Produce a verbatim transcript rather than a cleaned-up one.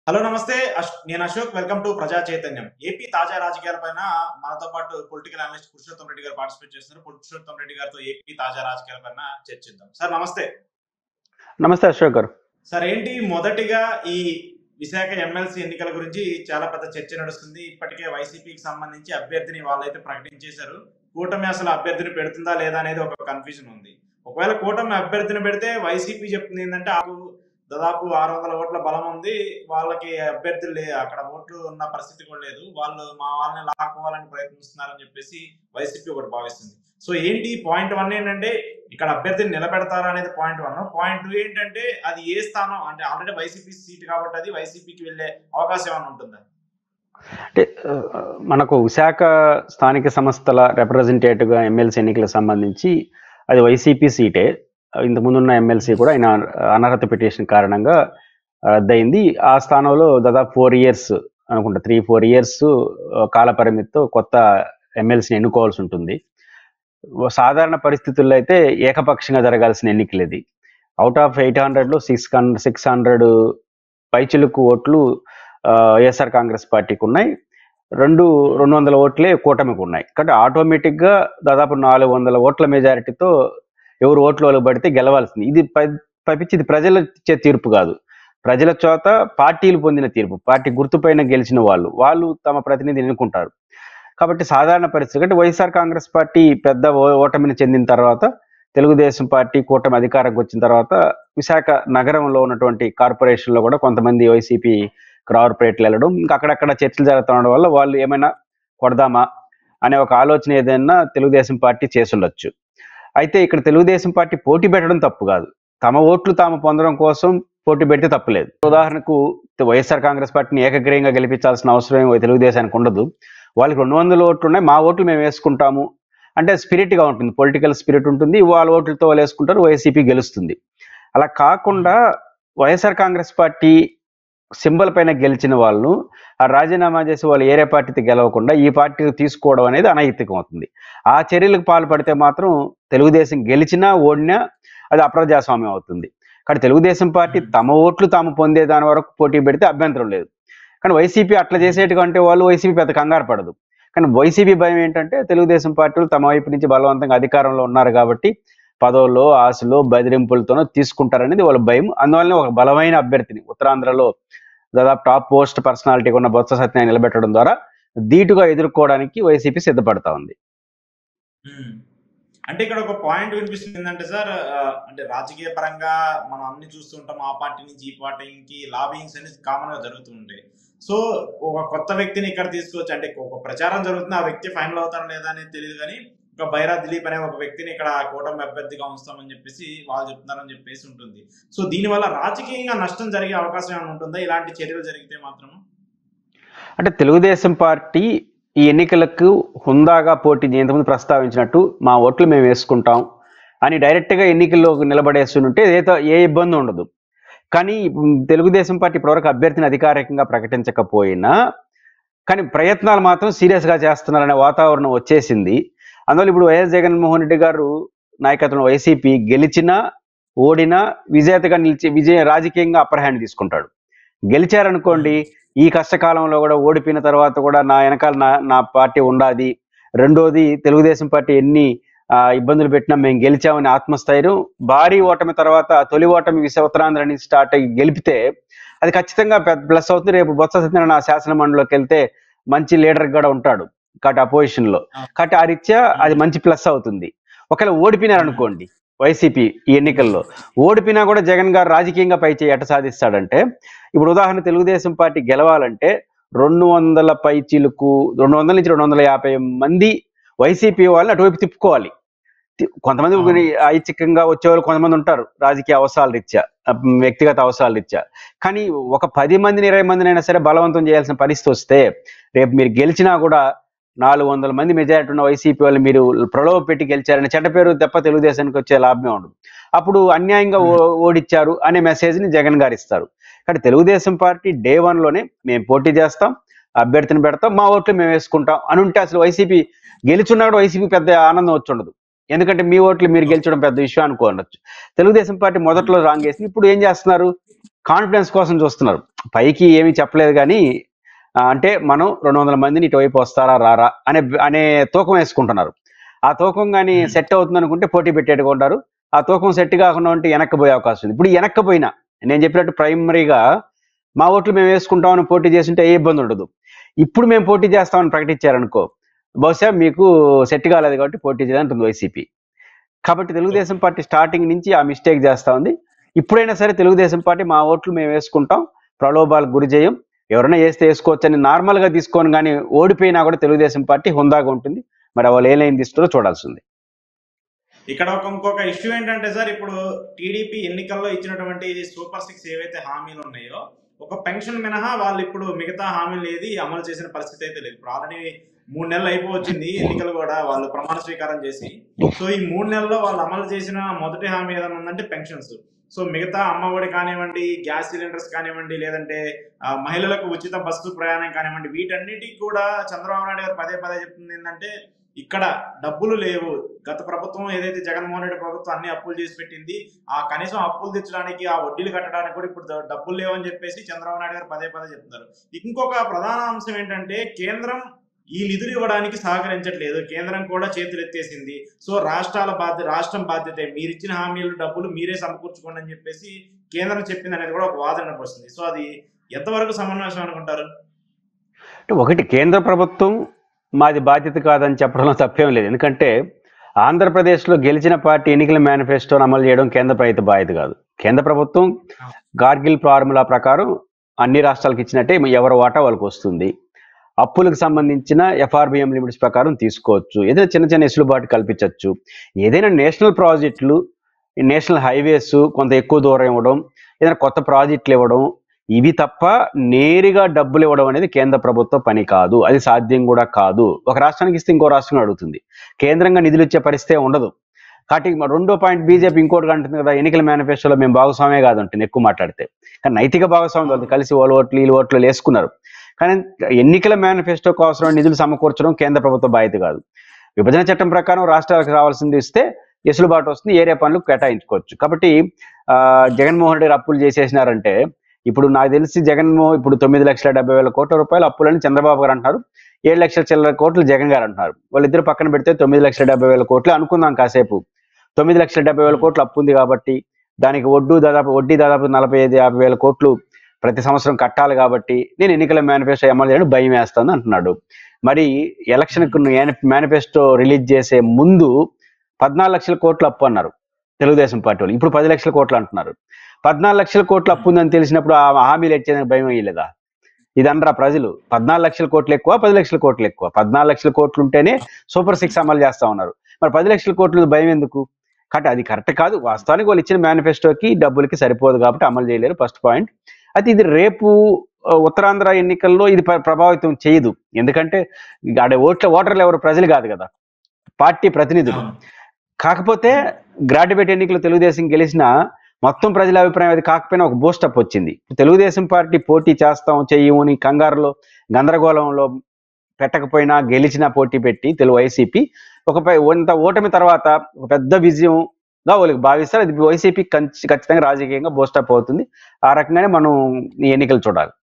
Hello నమస్తే. అష్ నేను Ashok. Welcome to ప్రజా చైతన్యం. ఏపీ తాజా రాజకీయాలపైన మనతో పాటు పొలిటికల్ అనలిస్ట్ పురుషోత్తం రెడ్డి గారు పార్టిసిపేట్ చేస్తున్నారు. పురుషోత్తం రెడ్డి గారితో ఏపీ తాజా రాజకీయాలపైన చర్చిద్దాం. సార్ నమస్తే. నమస్తే అశోక్ గారు. సార్ ఏంటి మొదటిగా ఈ విశాఖ ఎమ్మెల్సీ ఎన్నికల గురించి చాలా పెద్ద చర్చ నడుస్తుంది. ఇప్పటికే వైసీపీకి సంబంధించి అభ్యర్థిని వాళ్ళైతే ప్రకటించేశారు. కూటమి అసలు అభ్యర్థిని పెడుతుందా లేదా అనేది ఒక కన్ఫ్యూజన్ ఉంది. ఒకవేళ కూటమి అభ్యర్థిని పెడితే వైసీపీ చెప్తుంది ఏంటంటే ఆకు దాదాపు ఆరు వందల ఓట్ల బలం ఉంది. వాళ్ళకి అభ్యర్థులు లే అక్కడ ఓట్లు ఉన్న పరిస్థితి కూడా లేదు. వాళ్ళు మా వాళ్ళని లాక్కోవాలని ప్రయత్నిస్తున్నారని చెప్పేసి వైసీపీ ఒకటి భావిస్తుంది. సో ఏంటి పాయింట్ వన్ ఏంటంటే ఇక్కడ అభ్యర్థిని నిలబెడతారా అనేది పాయింట్ వన్. పాయింట్ టూ ఏంటంటే అది ఏ స్థానం అంటే ఆల్రెడీ వైసీపీ సీట్ కాబట్టి అది వైసీపీకి వెళ్ళే అవకాశం ఏమైనా ఉంటుందా? అంటే మనకు విశాఖ స్థానిక సంస్థల రిప్రజెంటేటివ్గా ఎమ్మెల్సీ ఎన్నికలకు సంబంధించి అది వైసీపీ సీటే. ఇంతకుముందున్న ఎమ్మెల్సీ కూడా ఆయన అనర్హత పిటిషన్ కారణంగా రద్దయింది. ఆ స్థానంలో దాదాపు ఫోర్ ఇయర్స్ అనుకుంటా త్రీ ఫోర్ ఇయర్స్ కాల పరిమితితో కొత్త ఎమ్మెల్సీని ఎన్నుకోవాల్సి ఉంటుంది. సాధారణ పరిస్థితుల్లో అయితే ఏకపక్షంగా జరగాల్సిన ఎన్నికలు ఇది. అవుట్ ఆఫ్ ఎయిట్ హండ్రెడ్లో సిక్స్ హండ్రెడ్ సిక్స్ హండ్రెడ్ పైచిలుకు ఓట్లు వైఎస్ఆర్ కాంగ్రెస్ పార్టీకి ఉన్నాయి. రెండు రెండు వందల ఓట్లే కూటమికి ఉన్నాయి. కాబట్టి ఆటోమేటిక్గా దాదాపు నాలుగు వందల ఓట్ల మెజారిటీతో ఎవరు ఓట్లు వాళ్ళు పడితే గెలవాల్సింది. ఇది పైపించి ఇది ప్రజల ఇచ్చే తీర్పు కాదు, ప్రజల చోత పార్టీలు పొందిన తీర్పు. పార్టీ గుర్తుపైన గెలిచిన వాళ్ళు వాళ్ళు తమ ప్రతినిధిని ఎన్నుకుంటారు. కాబట్టి సాధారణ పరిస్థితి అంటే వైఎస్ఆర్ కాంగ్రెస్ పార్టీ పెద్ద ఓటమిని చెందిన తర్వాత తెలుగుదేశం పార్టీ కూటమి అధికారంకి వచ్చిన తర్వాత విశాఖ నగరంలో ఉన్నటువంటి కార్పొరేషన్లో కూడా కొంతమంది వైసీపీ కార్పొరేట్లు వెళ్ళడం, ఇంకా అక్కడక్కడ చర్చలు జరుగుతుండడం వల్ల వాళ్ళు ఏమైనా కొడదామా అనే ఒక ఆలోచన ఏదైనా తెలుగుదేశం పార్టీ చేసుండొచ్చు. అయితే ఇక్కడ తెలుగుదేశం పార్టీ పోటీ పెట్టడం తప్పు కాదు, తమ ఓట్లు తాము పొందడం కోసం పోటీ పెడితే తప్పులేదు. ఉదాహరణకు వైఎస్ఆర్ కాంగ్రెస్ పార్టీని ఏకగ్రీయంగా గెలిపించాల్సిన అవసరం తెలుగుదేశానికి ఉండదు. వాళ్ళకి రెండు వందల ఓట్లు ఉన్నాయి, మా ఓట్లు మేము వేసుకుంటాము అంటే స్పిరిట్గా ఉంటుంది, పొలిటికల్ స్పిరిట్ ఉంటుంది. వాళ్ళ ఓట్లతో వాళ్ళు వేసుకుంటారు, వైసీపీ గెలుస్తుంది. అలా కాకుండా వైఎస్ఆర్ కాంగ్రెస్ పార్టీ సింబల్ పైన గెలిచిన వాళ్ళు ఆ రాజీనామా చేసి వాళ్ళు ఏరే పార్టీకి గెలవకుండా ఈ పార్టీకి తీసుకోవడం అనేది అనైతికం అవుతుంది. ఆ చర్యలకు పాల్పడితే మాత్రం తెలుగుదేశం గెలిచినా ఓడినా అది అప్రజాస్వామ్యం అవుతుంది. కానీ తెలుగుదేశం పార్టీ తమ ఓట్లు తాము పొందే దాని వరకు పోటీ పెడితే అభ్యంతరం లేదు. కానీ వైసీపీ అట్లా చేసేటంటే వాళ్ళు వైసీపీ పెద్ద కంగారు పడదు. కానీ వైసీపీ భయం ఏంటంటే తెలుగుదేశం పార్టీలు తమ వైపు నుంచి బలవంతంగా అధికారంలో ఉన్నారు కాబట్టి పదవుల్లో ఆశలో బెదిరింపులతోనో తీసుకుంటారనేది వాళ్ళ భయం. అందువల్లనే ఒక బలమైన అభ్యర్థిని ఉత్తరాంధ్రలో దాదాపు టాప్ పోస్ట్ పర్సనాలిటీ ఉన్న బొత్స సత్యనారాయణ నిలబెట్టడం ద్వారా ధీటుగా ఎదుర్కోవడానికి వైసీపీ సిద్ధపడతా ఉంది. అంటే ఇక్కడ ఒక పాయింట్ వినిపిస్తుంది ఏంటంటే సార్, అంటే రాజకీయ పరంగా మనం అన్ని చూస్తుంటాం, ఆ పార్టీ నుంచి ఈ పార్టీకి లాబింగ్స్ అనేది కామన్ గా జరుగుతుంటాయి. సో ఒక కొత్త వ్యక్తిని ఇక్కడ తీసుకొచ్చి అంటే ఒక ప్రచారం జరుగుతుంది, ఆ వ్యక్తి ఫైనల్ అవుతారా లేదా అనేది తెలియదు. కానీ ఒక బైరా దిలీప్ అనే ఒక వ్యక్తిని ఇక్కడ కూటమి అభ్యర్థిగా ఉంచుతామని చెప్పేసి వాళ్ళు చెప్తున్నారని చెప్పేసి ఉంటుంది. సో దీనివల్ల రాజకీయంగా నష్టం జరిగే అవకాశం ఏమైనా ఉంటుందా ఇలాంటి చర్యలు జరిగితే మాత్రం? అంటే తెలుగుదేశం పార్టీ ఈ ఎన్నికలకు హుందాగా పోటీ ఇంతకుముందు ప్రస్తావించినట్టు మా ఓట్లు మేము వేసుకుంటాం అని డైరెక్ట్గా ఎన్నికల్లో నిలబడేస్తుంటే ఏదో ఏ ఇబ్బంది ఉండదు. కానీ తెలుగుదేశం పార్టీ ఇప్పటివరకు అభ్యర్థిని అధికారికంగా ప్రకటించకపోయినా కానీ ప్రయత్నాలు మాత్రం సీరియస్గా చేస్తున్నారనే వాతావరణం వచ్చేసింది. అందువల్ల ఇప్పుడు వైఎస్ జగన్మోహన్ రెడ్డి గారు నాయకత్వంలో వైసీపీ గెలిచినా ఓడినా విజేతగా నిలిచి విజయ రాజకీయంగా అప్పర్ హ్యాండ్ తీసుకుంటాడు. గెలిచారనుకోండి, ఈ కష్టకాలంలో కూడా ఓడిపోయిన తర్వాత కూడా నా వెనకాల నా నా పార్టీ ఉండాది. రెండోది తెలుగుదేశం పార్టీ ఎన్ని ఇబ్బందులు పెట్టినా మేము గెలిచామని ఆత్మస్థైర్యం. భారీ ఓటమి తర్వాత తొలి ఓటమి విశాఖ ఉత్తరాంధ్ర నుంచి స్టార్ట్ అయ్యి గెలిపితే అది ఖచ్చితంగా పెద్ద ప్లస్ అవుతుంది. రేపు బొత్స సత్యనారాయణ శాసన మండలిలోకి వెళ్తే మంచి లీడర్ కూడా ఉంటాడు కాబట్టి అపోజిషన్ లో, కాబట్టి ఆ రీత్యా అది మంచి ప్లస్ అవుతుంది. ఒకవేళ ఓడిపోయినారు అనుకోండి వైసీపీ ఈ ఎన్నికల్లో, ఓడిపోయినా కూడా జగన్ గారు రాజకీయంగా పై చేయి ఎట సాధిస్తాడంటే, ఇప్పుడు ఉదాహరణ తెలుగుదేశం పార్టీ గెలవాలంటే రెండు వందల పై చీలుకు రెండు వందల నుంచి రెండు వందల యాభై మంది వైసీపీ వాళ్ళని అటువైపు తిప్పుకోవాలి. కొంతమంది ఐచ్ఛికంగా వచ్చేవాళ్ళు కొంతమంది ఉంటారు రాజకీయ అవసరాల రీత్యా, వ్యక్తిగత అవసరాల రీత్యా. కానీ ఒక పది మందిని ఇరవై మందినైనా సరే బలవంతం చేయాల్సిన పరిస్థితి వస్తే రేపు మీరు గెలిచినా కూడా నాలుగు వందల మంది మెజారిటీ ఉన్న వైసీపీ వాళ్ళు మీరు ప్రలోభ పెట్టి గెలిచారని చెడ్డ పేరు తప్ప తెలుగుదేశానికి వచ్చే లాభమే ఉండదు. అప్పుడు అన్యాయంగా ఓడిచ్చారు అనే మెసేజ్ ని జగన్ గారు ఇస్తారు. కానీ తెలుగుదేశం పార్టీ డే వన్ లోనే మేము పోటీ చేస్తాం, అభ్యర్థిని పెడతాం, మా ఓట్లు మేము వేసుకుంటాం అని ఉంటే అసలు వైసీపీ గెలుచున్నా కూడా వైసీపీ పెద్ద ఆనందం వచ్చి ఉండదు. ఎందుకంటే మీ ఓట్లు మీరు గెలిచడం పెద్ద విషయం అనుకోవచ్చు. తెలుగుదేశం పార్టీ మొదట్లో రాంగ్ వేసింది, ఇప్పుడు ఏం చేస్తున్నారు, కాన్ఫిడెన్స్ కోసం చూస్తున్నారు. పైకి ఏమీ చెప్పలేదు కానీ ఆ, అంటే మనం రెండు వందల మందిని ఇటువైపు వస్తారా రారా అనే అనే తూకం వేసుకుంటున్నారు. ఆ తూకం కానీ ఉమ్. సెట్ అవుతుంది అనుకుంటే పోటీ పెట్టేట్టుగా ఉంటారు. ఆ తూకం సెట్ కాకుండా ఉంటే వెనక్కిపోయే అవకాశం ఉంది. ఇప్పుడు వెనక్కిపోయినా నేను చెప్పినట్టు ప్రైమరీగా మా ఓట్లు మేము వేసుకుంటామని పోటీ చేస్తుంటే ఏ ఇబ్బంది ఉండదు. ఇప్పుడు మేము పోటీ చేస్తామని ప్రకటించారనుకో, బహుశా మీకు సెట్ కాలేదు కాబట్టి పోటీ చేయాలంటుంది వైసీపీ. కాబట్టి తెలుగుదేశం ఓకే. పార్టీ స్టార్టింగ్ నుంచి ఆ మిస్టేక్ చేస్తా ఉంది. ఇప్పుడైనా సరే తెలుగుదేశం పార్టీ మా ఓట్లు మేము వేసుకుంటాం, ప్రలోభాలకు గురి చేయం, ఎవరైనా వేస్తే వేసుకోవచ్చని నార్మల్గా తీసుకొని కానీ ఓడిపోయినా కూడా తెలుగుదేశం పార్టీ హుందాగా ఉంటుంది. మరి వాళ్ళు ఏ లైన్ తీస్తారో చూడాల్సి ఉంది. ఇక్కడ ఒక ఇంకొక ఇష్యూ ఏంటంటే సార్, ఇప్పుడు టీడీపీ ఎన్నికల్లో ఇచ్చినటువంటి సూపర్ సిక్స్ ఏవైతే హామీలు ఉన్నాయో, ఒక పెన్షన్ మినహా వాళ్ళు ఇప్పుడు మిగతా హామీలు ఏది అమలు చేసిన పరిస్థితి అయితే లేదు. ఇప్పుడు ఆల్రెడీ మూడు నెలలు అయిపోవచ్చింది ఎన్నికలు కూడా వాళ్ళు ప్రమాణ స్వీకారం చేసి. సో ఈ మూడు నెలల్లో వాళ్ళు అమలు చేసిన మొదటి హామీ ఏదైనా ఉందంటే పెన్షన్స్. సో మిగతా అమ్మఒడి కానివ్వండి, గ్యాస్ సిలిండర్స్ కానివ్వండి, లేదంటే ఆ, మహిళలకు ఉచిత బస్సు ప్రయాణం కానివ్వండి, వీటన్నిటికి కూడా చంద్రబాబు నాయుడు గారు పదే పదే చెప్తుంది ఏంటంటే ఇక్కడ డబ్బులు లేవు. గత ప్రభుత్వం ఏదైతే జగన్మోహన్ రెడ్డి ప్రభుత్వం అన్ని అప్పులు చేసి పెట్టింది, ఆ కనీసం అప్పులు తెచ్చడానికి, ఆ వడ్డీలు కట్టడానికి కూడా ఇప్పుడు ద- డబ్బులు లేవని చెప్పేసి చంద్రబాబు నాయుడు గారు పదే పదే చెప్తున్నారు. ఇంకొక ప్రధాన అంశం ఏంటంటే కేంద్రం ఈ నిధులు ఇవ్వడానికి సహకరించట్లేదు. కేంద్రం కూడా చేతులు ఎత్తేసింది. సో రాష్ట్రాల బాధ్యత, రాష్ట్రం బాధ్యతే, మీరు ఇచ్చిన హామీలు డబ్బులు మీరే సమకూర్చుకోండి అని చెప్పేసి కేంద్రం చెప్పింది అనేది కూడా ఒక వాదన వస్తుంది. సో అది ఎంతవరకు సమన్వయం అనుకుంటారు? అంటే ఒకటి, కేంద్ర ప్రభుత్వం మాది బాధ్యత కాదని చెప్పడంలో తప్పేం లేదు. ఎందుకంటే ఆంధ్రప్రదేశ్లో గెలిచిన పార్టీ ఎన్నికల మేనిఫెస్టోను అమలు చేయడం కేంద్ర ప్రభుత్వ బాధ్యత కాదు. కేంద్ర ప్రభుత్వం గార్గిల్ ఫార్ములా ప్రకారం అన్ని రాష్ట్రాలకు ఇచ్చినట్టే ఎవరి వాటా వాళ్ళకి వస్తుంది. అప్పులకు సంబంధించిన ఎఫ్ఆర్బిఎం లిమిట్స్ ప్రకారం తీసుకోవచ్చు. ఏదైనా చిన్న చిన్న వెసులుబాటు కల్పించవచ్చు. ఏదైనా నేషనల్ ప్రాజెక్టులు, నేషనల్ హైవేస్ కొంత ఎక్కువ దూరం ఇవ్వడం, ఏదైనా కొత్త ప్రాజెక్టులు ఇవ్వడం, ఇవి తప్ప నేరుగా డబ్బులు ఇవ్వడం అనేది కేంద్ర ప్రభుత్వ పని కాదు. అది సాధ్యం కూడా కాదు. ఒక రాష్ట్రానికి ఇస్తే ఇంకో రాష్ట్రం అడుగుతుంది. కేంద్రంగా నిధులు ఇచ్చే పరిస్థితే ఉండదు. కాబట్టి మ- రెండో పాయింట్, బీజేపీ ఇంకోటి అంటుంది కదా, ఎన్నికల మేనిఫెస్టోలో మేము భాగస్వామ్యమే కాదు ఉంటుంది ఎక్కువ మాట్లాడితే. కానీ నైతిక భాగస్వామ్యం వాళ్ళు కలిసి వాళ్ళ ఓట్లు వీళ్ళ ఓట్లు వేసుకున్నారు. కానీ ఎన్నికల మేనిఫెస్టో కోసం నిధులు సమకూర్చడం కేంద్ర ప్రభుత్వ బాధ్యత కాదు. విభజన చట్టం ప్రకారం రాష్ట్రాలకు రావాల్సింది ఇస్తే వెసులుబాటు వస్తుంది, ఏరియా పనులు కేటాయించుకోవచ్చు. కాబట్టి ఆ, జగన్మోహన్ రెడ్డి గారు అప్పులు చేసేసినారంటే, ఇప్పుడు నాకు తెలిసి జగన్మోహన్ ఇప్పుడు తొమ్మిది లక్షల డెబ్బై వేల కోట్ల రూపాయలు అప్పులని చంద్రబాబు గారు అంటున్నారు, ఏడు లక్షల చిల్లర కోట్లు జగన్ గారు అంటున్నారు. వాళ్ళిద్దరు పక్కన పెడితే తొమ్మిది లక్షల డెబ్బై వేల కోట్లు అనుకుందాం కాసేపు. తొమ్మిది లక్షల డెబ్బై వేల కోట్లు అప్పు ఉంది కాబట్టి దానికి వడ్డీ దాదాపు వడ్డీ దాదాపు నలభై ఐదు యాభై వేల కోట్లు ప్రతి సంవత్సరం కట్టాలి కాబట్టి నేను ఎన్నికల మేనిఫెస్టో అమలు చేయడం భయం వేస్తాను అంటున్నాడు. మరి ఎలక్షన్కు మేనిఫెస్టో రిలీజ్ చేసే ముందు పద్నాలుగు లక్షల కోట్లు అప్పు అన్నారు తెలుగుదేశం పార్టీ వాళ్ళు. ఇప్పుడు పది లక్షల కోట్లు అంటున్నారు. పద్నాలుగు లక్షల కోట్లు అప్పు ఉందని తెలిసినప్పుడు ఆ హామీలు ఇచ్చేందుకు భయం అయ్యలేదా? ఇది అనరా ప్రజలు? పద్నాలుగు లక్షల కోట్లు ఎక్కువ, పది లక్షల కోట్లు ఎక్కువ? పద్నాలుగు లక్షల కోట్లు ఉంటేనే సూపర్ సిక్స్ అమలు చేస్తా ఉన్నారు. మరి పది లక్షల కోట్లు భయం ఎందుకు? కాబట్టి అది కరెక్ట్ కాదు. వాస్తవానికి వాళ్ళు ఇచ్చిన మేనిఫెస్టోకి డబ్బులకి సరిపోదు కాబట్టి అమలు చేయలేరు, ఫస్ట్ పాయింట్. అయితే ఇది రేపు ఆ, ఉత్తరాంధ్ర ఎన్నికల్లో ఇది ప్ర- ప్రభావితం చేయదు. ఎందుకంటే ఆడ ఓట్ల ఓటర్లు ఎవరు? ప్రజలు కాదు కదా, పార్టీ ప్రతినిధులు. అవును. కాకపోతే గ్రాడ్యుయేట్ ఎన్నికలు తెలుగుదేశం గెలిచిన మొత్తం ప్రజల అభిప్రాయం అది కాకపోయినా ఒక బూస్టప్ వచ్చింది. తెలుగుదేశం పార్టీ పోటీ చేస్తాం చెయ్యమని కంగారులో గందరగోళంలో పెట్టకపోయినా గెలిచిన పోటీ పెట్టి తెలుగు వైసీపీ ఒక పై- ఇంత ఓటమి తర్వాత ఒక పెద్ద విజయంగా వాళ్ళకి భావిస్తారు. అది వైసీపీ ఖచ్చితంగా రాజకీయంగా బూస్టప్ అవుతుంది. ఆ రకంగానే మనం ఈ ఎన్నికలు చూడాలి.